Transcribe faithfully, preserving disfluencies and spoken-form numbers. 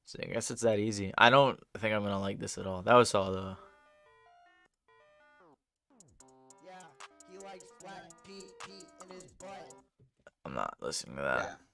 So I guess it's that easy. I don't think I'm gonna like this at all. That was all though. Yeah, he likes flat P P in his butt. I'm not listening to that. Yeah.